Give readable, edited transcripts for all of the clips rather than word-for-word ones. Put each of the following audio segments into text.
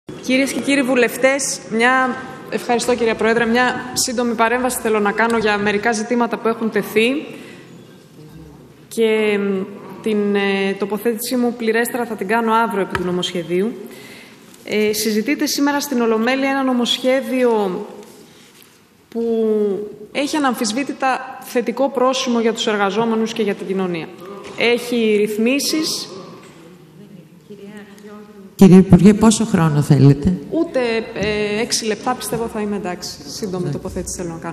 Κυρίες και κύριοι βουλευτές, ευχαριστώ κυρία Πρόεδρε, μια σύντομη παρέμβαση θέλω να κάνω για μερικά ζητήματα που έχουν τεθεί και την τοποθέτησή μου πληρέστερα θα την κάνω αύριο επί του νομοσχεδίου. Συζητείται σήμερα στην Ολομέλεια ένα νομοσχέδιο που έχει αναμφισβήτητα θετικό πρόσημο για τους εργαζόμενους και για την κοινωνία. Έχει ρυθμίσεις. Κύριε Υπουργέ, πόσο χρόνο θέλετε? Ούτε 6 λεπτά πιστεύω θα είμαι εντάξει. Σύντομη τοποθέτηση θέλω να κάνω.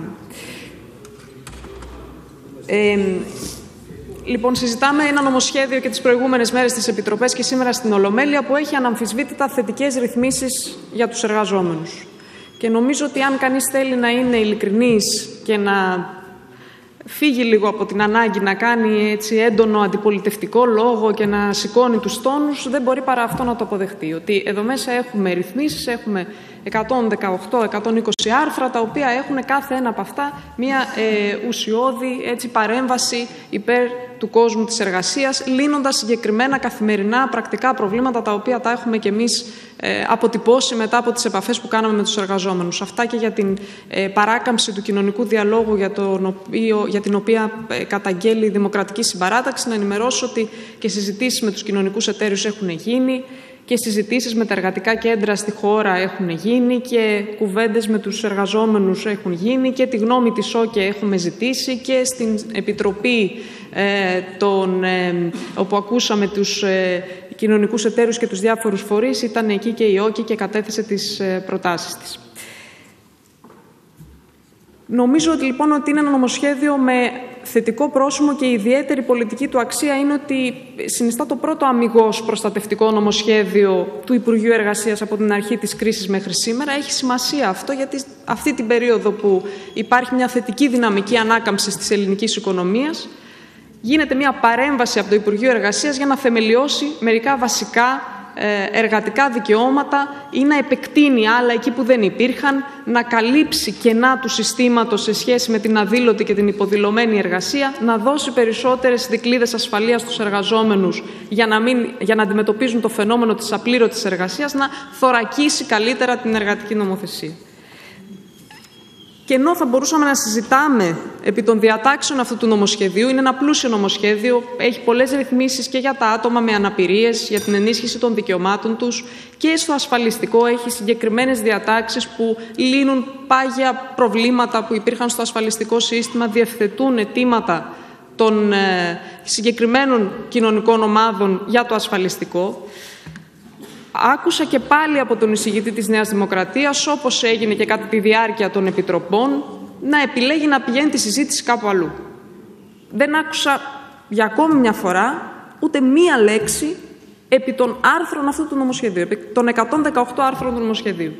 Λοιπόν, συζητάμε ένα νομοσχέδιο και τις προηγούμενες μέρες στις Επιτροπές και σήμερα στην Ολομέλεια που έχει αναμφισβήτητα θετικές ρυθμίσεις για τους εργαζόμενους. Και νομίζω ότι αν κανείς θέλει να είναι ειλικρινής και να φύγει λίγο από την ανάγκη να κάνει έτσι έντονο αντιπολιτευτικό λόγο και να σηκώνει τους τόνους, δεν μπορεί παρά αυτό να το αποδεχτεί. Ότι εδώ μέσα έχουμε ρυθμίσεις, έχουμε 118-120 άρθρα, τα οποία έχουν κάθε ένα από αυτά μια ουσιώδη έτσι, παρέμβαση υπέρ του κόσμου της εργασίας, λύνοντας συγκεκριμένα καθημερινά πρακτικά προβλήματα, τα οποία τα έχουμε κι εμείς αποτυπώσει μετά από τις επαφές που κάναμε με τους εργαζόμενους. Αυτά και για την παράκαμψη του κοινωνικού διαλόγου για την οποία καταγγέλει η Δημοκρατική Συμπαράταξη. Να ενημερώσω ότι και συζητήσεις με τους κοινωνικούς εταίρους έχουν γίνει και συζητήσεις με τα εργατικά κέντρα στη χώρα έχουν γίνει και κουβέντες με τους εργαζόμενους έχουν γίνει και τη γνώμη της ΟΚΕ έχουμε ζητήσει και στην Επιτροπή όπου ακούσαμε τους κοινωνικούς εταίρους και τους διάφορους φορείς, ήταν εκεί και η ΟΚΕ και κατέθεσε τις προτάσεις της. Νομίζω ότι λοιπόν ότι είναι ένα νομοσχέδιο με θετικό πρόσημο και η ιδιαίτερη πολιτική του αξία είναι ότι συνιστά το πρώτο αμιγώς προστατευτικό νομοσχέδιο του Υπουργείου Εργασίας από την αρχή της κρίσης μέχρι σήμερα. Έχει σημασία αυτό γιατί αυτή την περίοδο που υπάρχει μια θετική δυναμική ανάκαμψη της ελληνικής οικονομίας γίνεται μια παρέμβαση από το Υπουργείο Εργασίας για να θεμελιώσει μερικά βασικά εργατικά δικαιώματα ή να επεκτείνει άλλα εκεί που δεν υπήρχαν, να καλύψει κενά του συστήματος σε σχέση με την αδήλωτη και την υποδηλωμένη εργασία, να δώσει περισσότερες δικλείδες ασφαλείας στους εργαζόμενους για να αντιμετωπίζουν το φαινόμενο της απλήρωτης εργασίας, να θωρακίσει καλύτερα την εργατική νομοθεσία. Και ενώ θα μπορούσαμε να συζητάμε επί των διατάξεων αυτού του νομοσχεδίου, είναι ένα πλούσιο νομοσχέδιο, έχει πολλές ρυθμίσεις και για τα άτομα με αναπηρίες, για την ενίσχυση των δικαιωμάτων τους και στο ασφαλιστικό έχει συγκεκριμένες διατάξεις που λύνουν πάγια προβλήματα που υπήρχαν στο ασφαλιστικό σύστημα, διευθετούν αιτήματα των συγκεκριμένων κοινωνικών ομάδων για το ασφαλιστικό. Άκουσα και πάλι από τον εισηγητή της Νέας Δημοκρατίας, όπως έγινε και κατά τη διάρκεια των επιτροπών, να επιλέγει να πηγαίνει τη συζήτηση κάπου αλλού. Δεν άκουσα για ακόμη μια φορά ούτε μία λέξη επί των άρθρων αυτού του νομοσχεδίου, επί των 118 άρθρων του νομοσχεδίου.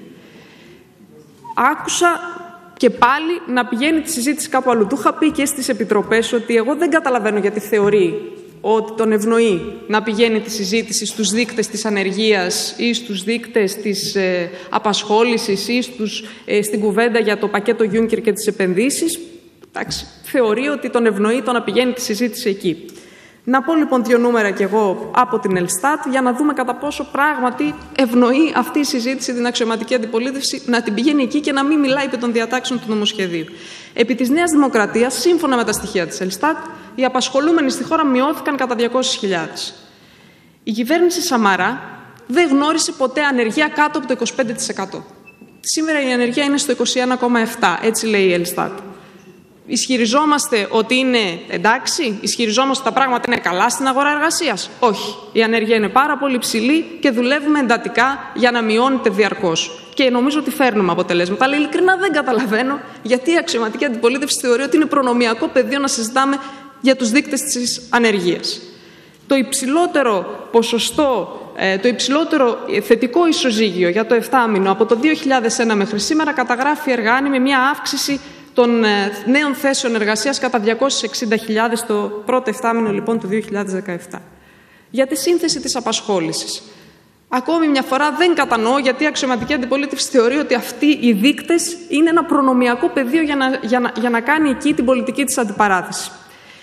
Άκουσα και πάλι να πηγαίνει τη συζήτηση κάπου αλλού. Του είχα πει και στις επιτροπές ότι εγώ δεν καταλαβαίνω γιατί θεωρεί ότι τον ευνοεί να πηγαίνει τη συζήτηση στους δείκτες της ανεργίας ή στους δείκτες της απασχόλησης ή στην κουβέντα για το πακέτο Juncker και τις επενδύσεις. Εντάξει, θεωρεί ότι τον ευνοεί το να πηγαίνει τη συζήτηση εκεί. Να πω λοιπόν 2 νούμερα κι εγώ από την Ελστάτ για να δούμε κατά πόσο πράγματι ευνοεί αυτή η συζήτηση την αξιωματική αντιπολίτευση να την πηγαίνει εκεί και να μην μιλάει επί των διατάξεων του νομοσχεδίου. Επί της Νέας Δημοκρατίας, σύμφωνα με τα στοιχεία της Ελστάτ, οι απασχολούμενοι στη χώρα μειώθηκαν κατά 200.000. Η κυβέρνηση Σαμαρά δεν γνώρισε ποτέ ανεργία κάτω από το 25%. Σήμερα η ανεργία είναι στο 21,7%, έτσι λέει η Ελστάτ. Ισχυριζόμαστε ότι είναι εντάξει, ισχυριζόμαστε ότι τα πράγματα είναι καλά στην αγορά εργασίας. Όχι. Η ανεργία είναι πάρα πολύ ψηλή και δουλεύουμε εντατικά για να μειώνεται διαρκώς. Και νομίζω ότι φέρνουμε αποτελέσματα. Αλλά ειλικρινά δεν καταλαβαίνω γιατί η αξιωματική αντιπολίτευση θεωρεί ότι είναι προνομιακό πεδίο να συζητάμε για τους δείκτες της ανεργίας. Το υψηλότερο ποσοστό, το υψηλότερο θετικό ισοζύγιο για το 7μηνο από το 2001 μέχρι σήμερα καταγράφει η Εργάνη με μια αύξηση των νέων θέσεων εργασίας κατά 260.000 το πρώτο 7μηνο λοιπόν του 2017. Για τη σύνθεση της απασχόλησης. Ακόμη μια φορά δεν κατανοώ γιατί η αξιωματική αντιπολίτευση θεωρεί ότι αυτοί οι δείκτες είναι ένα προνομιακό πεδίο για να κάνει εκεί την πολιτική της αντιπαράθεση.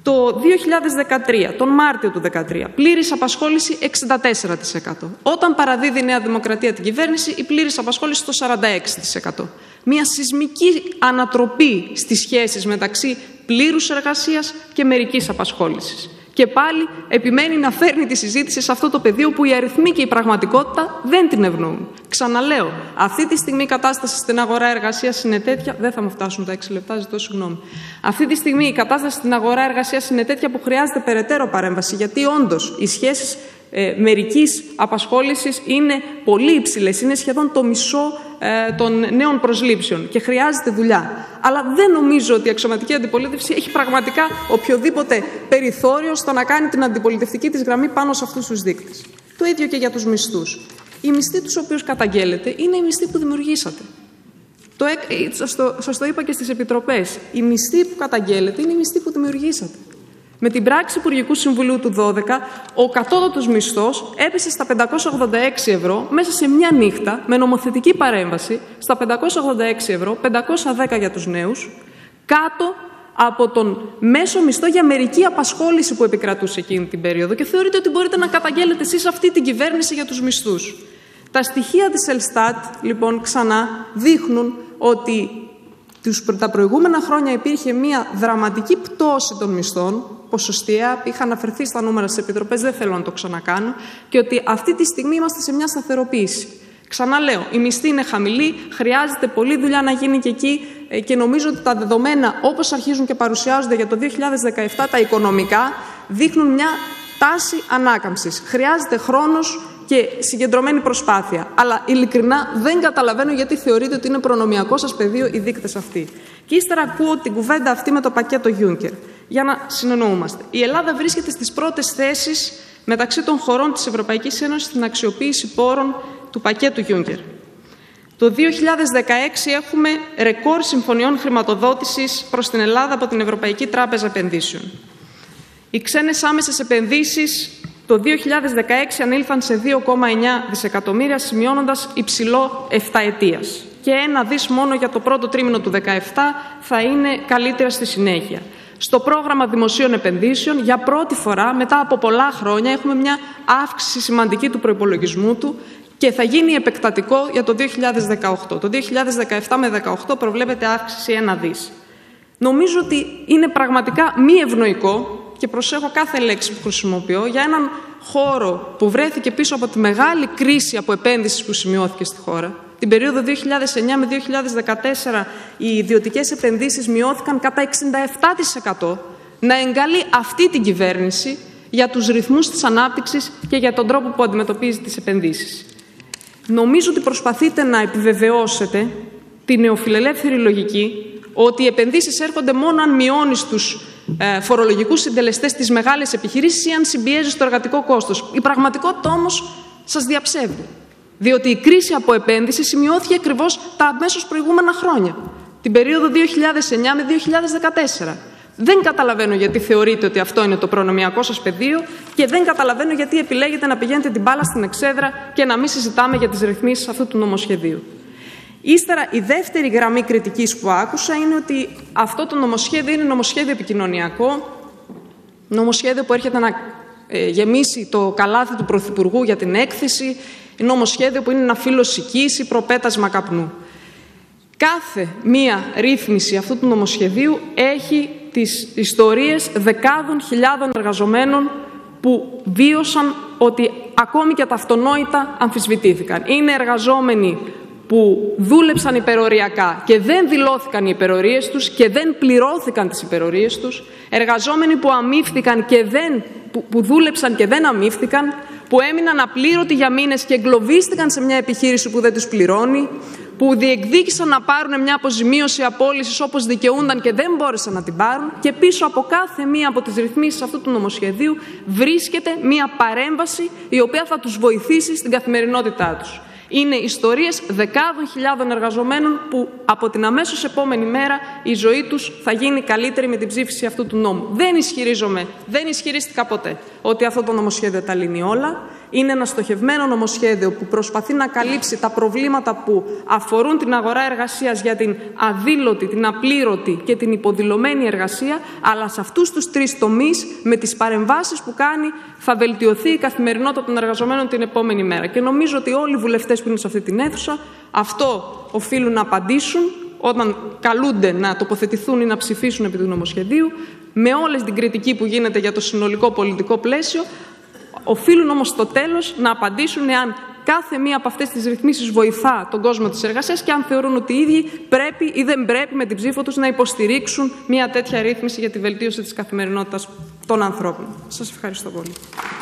Το 2013, τον Μάρτιο του 2013, πλήρης απασχόληση 64%. Όταν παραδίδει η Νέα Δημοκρατία την κυβέρνηση, η πλήρης απασχόληση στο 46%. Μια σεισμική ανατροπή στις σχέσεις μεταξύ πλήρους εργασίας και μερικής απασχόλησης. Και πάλι επιμένει να φέρνει τη συζήτηση σε αυτό το πεδίο που οι αριθμοί και η πραγματικότητα δεν την ευνοούν. Ξαναλέω, αυτή τη στιγμή η κατάσταση στην αγορά εργασίας είναι τέτοια. Δεν θα μου φτάσουν τα 6 λεπτά, ζητώ συγγνώμη. Αυτή τη στιγμή η κατάσταση στην αγορά εργασίας είναι τέτοια που χρειάζεται περαιτέρω παρέμβαση. Γιατί όντως οι σχέσεις μερικής απασχόλησης είναι πολύ υψηλές. Είναι σχεδόν το μισό των νέων προσλήψεων και χρειάζεται δουλειά. Αλλά δεν νομίζω ότι η αξιωματική αντιπολίτευση έχει πραγματικά οποιοδήποτε περιθώριο στο να κάνει την αντιπολιτευτική της γραμμή πάνω σε αυτούς τους δείκτες. Το ίδιο και για τους μισθούς. Οι μισθοί τους οποίους καταγγέλλετε είναι οι μισθοί που δημιουργήσατε. Σας το είπα και στις επιτροπές. Οι μισθοί που καταγγέλλετε είναι οι μισθοί που δημιουργήσατε. Με την πράξη Υπουργικού Συμβουλίου του 2012, ο κατώτατος μισθός έπεσε στα 586 ευρώ μέσα σε μια νύχτα, με νομοθετική παρέμβαση, στα 586 ευρώ, 510 για τους νέους, κάτω από τον μέσο μισθό για μερική απασχόληση που επικρατούσε εκείνη την περίοδο και θεωρείτε ότι μπορείτε να καταγγέλλετε εσείς αυτή την κυβέρνηση για τους μισθούς. Τα στοιχεία της Ελστάτ, λοιπόν, ξανά δείχνουν ότι τα προηγούμενα χρόνια υπήρχε μια δραματική πτώση των μισθών, ποσοστιαία, είχα αναφερθεί στα νούμερα στις επιτροπές, δεν θέλω να το ξανακάνω, και ότι αυτή τη στιγμή είμαστε σε μια σταθεροποίηση. Ξαναλέω, η μισθή είναι χαμηλή, χρειάζεται πολλή δουλειά να γίνει και εκεί και νομίζω ότι τα δεδομένα, όπως αρχίζουν και παρουσιάζονται για το 2017, τα οικονομικά, δείχνουν μια τάση ανάκαμψης. Χρειάζεται χρόνος και συγκεντρωμένη προσπάθεια. Αλλά ειλικρινά δεν καταλαβαίνω γιατί θεωρείτε ότι είναι προνομιακό σας πεδίο οι δείκτες αυτοί. Και ύστερα ακούω την κουβέντα αυτή με το πακέτο Juncker. Για να συνεννοούμαστε. Η Ελλάδα βρίσκεται στις πρώτες θέσεις μεταξύ των χωρών της Ευρωπαϊκής Ένωσης στην αξιοποίηση πόρων του πακέτου Juncker. Το 2016 έχουμε ρεκόρ συμφωνιών χρηματοδότησης προς την Ελλάδα από την Ευρωπαϊκή Τράπεζα Επενδύσεων. Οι ξένες άμεσες επενδύσεις το 2016 ανήλθαν σε 2,9 δισεκατομμύρια, σημειώνοντας υψηλό 7ετίας. Και 1 δις μόνο για το πρώτο τρίμηνο του 2017 θα είναι καλύτερα στη συνέχεια. Στο πρόγραμμα δημοσίων επενδύσεων, για πρώτη φορά, μετά από πολλά χρόνια, έχουμε μια αύξηση σημαντική του προϋπολογισμού του και θα γίνει επεκτατικό για το 2018. Το 2017 με 2018 προβλέπεται αύξηση 1 δις. Νομίζω ότι είναι πραγματικά μη ευνοϊκό, και προσέχω κάθε λέξη που χρησιμοποιώ, για έναν χώρο που βρέθηκε πίσω από τη μεγάλη κρίση από επένδυσεις που σημειώθηκε στη χώρα. Την περίοδο 2009 με 2014 οι ιδιωτικές επενδύσεις μειώθηκαν κατά 67%, να εγκαλεί αυτή την κυβέρνηση για τους ρυθμούς της ανάπτυξης και για τον τρόπο που αντιμετωπίζει τις επενδύσεις. Νομίζω ότι προσπαθείτε να επιβεβαιώσετε τη νεοφιλελεύθερη λογική ότι οι επενδύσεις έρχονται μόνο αν μειώνεις τους φορολογικούς συντελεστές στις μεγάλες επιχειρήσεις ή αν συμπιέζεις το εργατικό κόστος. Η πραγματικότητα όμως σας διαψεύδει. Διότι η κρίση από επένδυση σημειώθηκε ακριβώς τα αμέσως προηγούμενα χρόνια, την περίοδο 2009 με 2014. Δεν καταλαβαίνω γιατί θεωρείτε ότι αυτό είναι το προνομιακό σας πεδίο και δεν καταλαβαίνω γιατί επιλέγετε να πηγαίνετε την μπάλα στην εξέδρα και να μην συζητάμε για τις ρυθμίσεις αυτού του νομοσχεδίου. Ύστερα, η δεύτερη γραμμή κριτικής που άκουσα είναι ότι αυτό το νομοσχέδιο είναι νομοσχέδιο επικοινωνιακό, νομοσχέδιο που έρχεται να γεμίσει το καλάθι του Πρωθυπουργού για την έκθεση, νομοσχέδιο που είναι ένα φύλλο σικής ή προπέτασμα καπνού. Κάθε μία ρύθμιση αυτού του νομοσχεδίου έχει τις ιστορίες δεκάδων χιλιάδων εργαζομένων που βίωσαν ότι ακόμη και τα αυτονόητα αμφισβητήθηκαν. Είναι εργαζόμενοι που δούλεψαν υπεροριακά και δεν δηλώθηκαν οι υπερορίες τους και δεν πληρώθηκαν τις υπερορίες τους, εργαζόμενοι που αμείφθηκαν και που δούλεψαν και δεν αμείφθηκαν, που έμειναν απλήρωτοι για μήνες και εγκλωβίστηκαν σε μια επιχείρηση που δεν τους πληρώνει, που διεκδίκησαν να πάρουν μια αποζημίωση απόλυσης όπως δικαιούνταν και δεν μπόρεσαν να την πάρουν, και πίσω από κάθε μία από τις ρυθμίσεις αυτού του νομοσχεδίου βρίσκεται μια παρέμβαση η οποία θα τους βοηθήσει στην καθημερινότητά τους. Είναι ιστορίες δεκάδων χιλιάδων εργαζομένων που από την αμέσως επόμενη μέρα η ζωή τους θα γίνει καλύτερη με την ψήφιση αυτού του νόμου. Δεν ισχυρίστηκα ποτέ ότι αυτό το νομοσχέδιο τα λύνει όλα. Είναι ένα στοχευμένο νομοσχέδιο που προσπαθεί να καλύψει τα προβλήματα που αφορούν την αγορά εργασίας για την αδήλωτη, την απλήρωτη και την υποδηλωμένη εργασία, αλλά σε αυτούς τους τρεις τομείς, με τις παρεμβάσεις που κάνει, θα βελτιωθεί η καθημερινότητα των εργαζομένων την επόμενη μέρα. Και νομίζω ότι όλοι οι βουλευτές που είναι σε αυτή την αίθουσα αυτό οφείλουν να απαντήσουν όταν καλούνται να τοποθετηθούν ή να ψηφίσουν επί του νομοσχεδίου, με όλη την κριτική που γίνεται για το συνολικό πολιτικό πλαίσιο. Οφείλουν όμως στο τέλος να απαντήσουν εάν κάθε μία από αυτές τις ρυθμίσεις βοηθά τον κόσμο της εργασίας και αν θεωρούν ότι οι ίδιοι πρέπει ή δεν πρέπει με την ψήφο τους να υποστηρίξουν μια τέτοια ρύθμιση για τη βελτίωση της καθημερινότητας των ανθρώπων. Σας ευχαριστώ πολύ.